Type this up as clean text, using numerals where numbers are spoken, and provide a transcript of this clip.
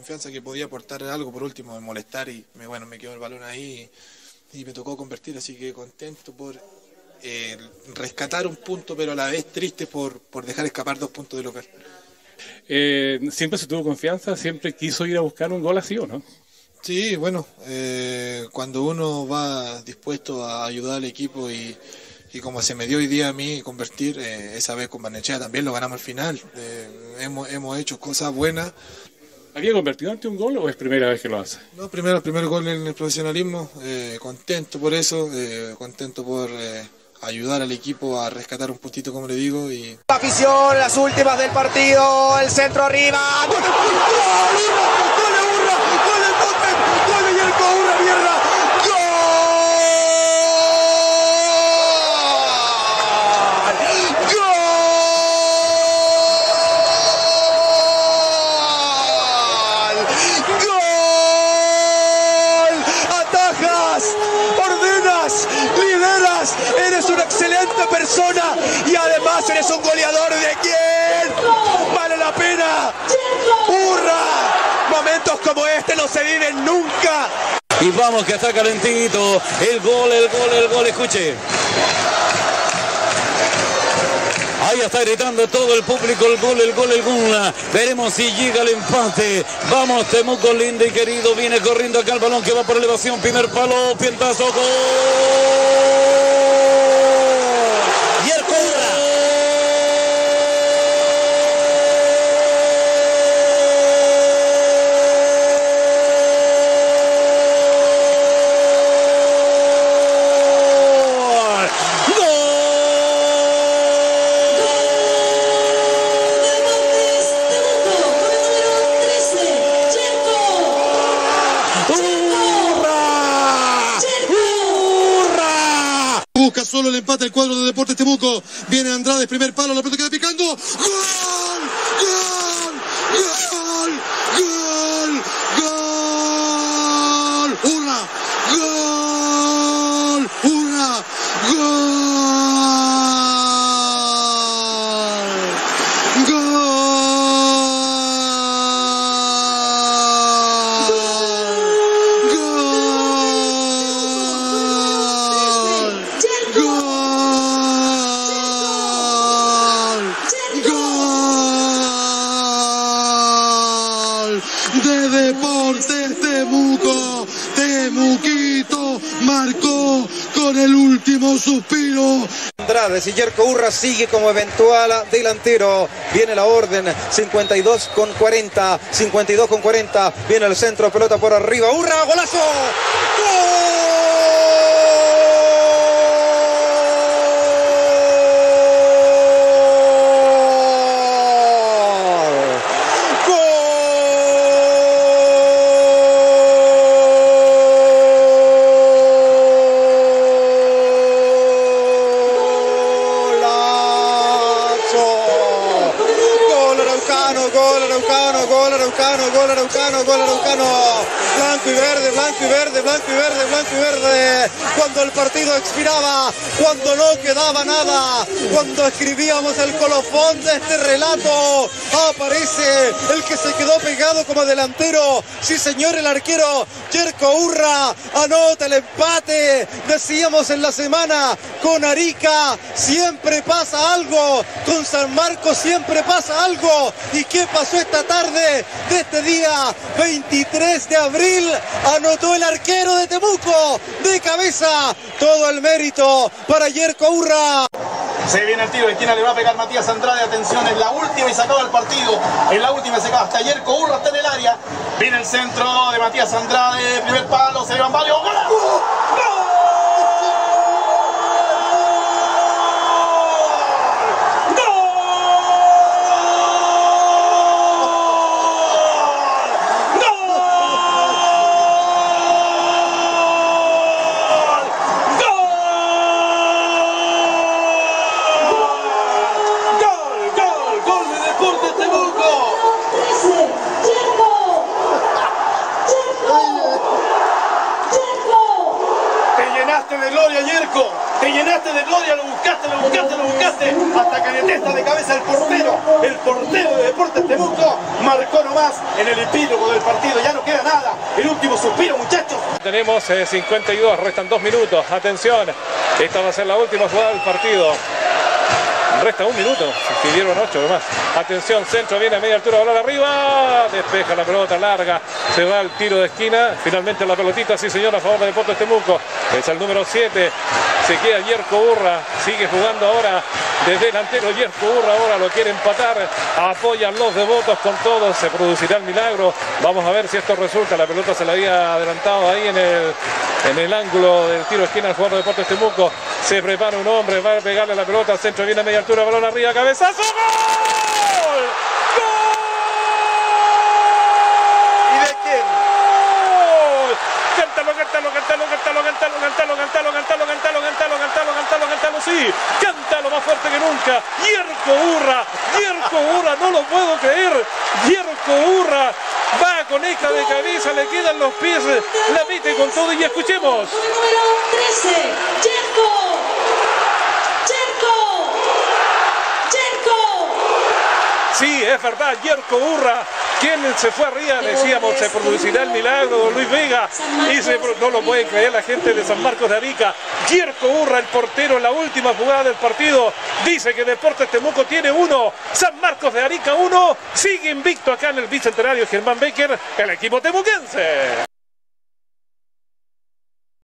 confianza que podía aportar algo, por último, de molestar y me quedó el balón ahí y me tocó convertir, así que contento por rescatar un punto, pero a la vez triste por dejar escapar 2 puntos de local. ¿Siempre se tuvo confianza? ¿Siempre quiso ir a buscar un gol así o no? Sí, bueno, cuando uno va dispuesto a ayudar al equipo y como se me dio hoy día a mí convertir, esa vez con Barnechea también lo ganamos al final. Hemos hecho cosas buenas. ¿Había convertido ante un gol o es primera vez que lo hace? No, el primer gol en el profesionalismo, contento por eso, contento por ayudar al equipo a rescatar un puntito, como le digo. Y la afición, las últimas del partido, el centro arriba. ¡Gol! ¡Gol! ¡Gol de Urra! ¡Gol del Pote! ¡Gol de Yerko Urra, mierda! Eres una excelente persona y además eres un goleador. ¿De quién? Vale la pena. ¡Hurra! Momentos como este no se viven nunca. Y vamos que está calentito. El gol, escuche. Ahí está gritando todo el público, el gol. Veremos si llega el empate. Vamos, Temuco lindo y querido. Viene corriendo acá el balón que va por elevación. Primer palo, pientazo, gol. Solo el empate el cuadro de Deportes Temuco. Viene Andrade, primer palo, la pelota queda picando. ¡Gol! ¡Gol! ¡Gol! ¡Gol! ¡Gol! ¡Hurra! ¡Gol! ¡Hurra! ¡Gol! De Deportes Temuco, Temuquito marcó con el último suspiro. Andrade, si Yerko Urra sigue como eventual delantero, viene la orden, 52 con 40, viene el centro, pelota por arriba, Urra, golazo, ¡gol! Gol araucano, blanco y verde, cuando el partido expiraba, cuando no quedaba nada, cuando escribíamos el colofón de este relato, aparece el que se quedó pegado como delantero, sí señor, el arquero Yerko Urra, anota el empate. Decíamos en la semana, con Arica siempre pasa algo, con San Marcos siempre pasa algo, y ¿qué pasó esta tarde de este día 23 de abril? Anotó el arquero de Temuco de cabeza, todo el mérito para Yerko Urra. Se viene el tiro, esquina le va a pegar Matías Andrade, atención, en la última y se acaba el partido, en la última se acaba, hasta Yerko Urra está en el área, viene el centro de Matías Andrade, primer palo, se van varios, ¡gol! te llenaste de gloria, lo buscaste, hasta que en esta de cabeza el portero de Deportes Temuco, marcó nomás en el epílogo del partido. Ya no queda nada, el último suspiro, muchachos. Tenemos 52, restan 2 minutos. Atención, esta va a ser la última jugada del partido. Resta 1 minuto, si dieron 8 más. Atención, centro, viene a media altura, balón arriba, despeja la pelota larga, se va al tiro de esquina, finalmente la pelotita, sí señor, a favor de Deportes Temuco, es el número 7, se queda Yerko Urra, sigue jugando ahora de delantero Yerko Urra, ahora lo quiere empatar, apoyan los devotos con todo, se producirá el milagro, vamos a ver si esto resulta, la pelota se la había adelantado ahí en el ángulo del tiro de esquina al jugador de Deportes Temuco, se prepara un hombre, va a pegarle la pelota al centro, viene a media altura, balón arriba, cabezazo, ¡gol! ¡Gol! ¿Y de quién? ¡Gol! Cántalo, sí, cántalo más fuerte que nunca, Yerko Urra, no lo puedo creer, Yerko Urra, va con esta de cabeza, le quedan los pies, la mete con todo y escuchemos. Número 13, Yerko. Sí, es verdad, Yerko Urra, quien se fue arriba, decíamos, se producirá el milagro de Luis Vega, y no lo pueden creer la gente de San Marcos de Arica. Yerko Urra, el portero, en la última jugada del partido, dice que Deportes Temuco tiene 1, San Marcos de Arica 1, sigue invicto acá en el Bicentenario Germán Becker, el equipo temuquense.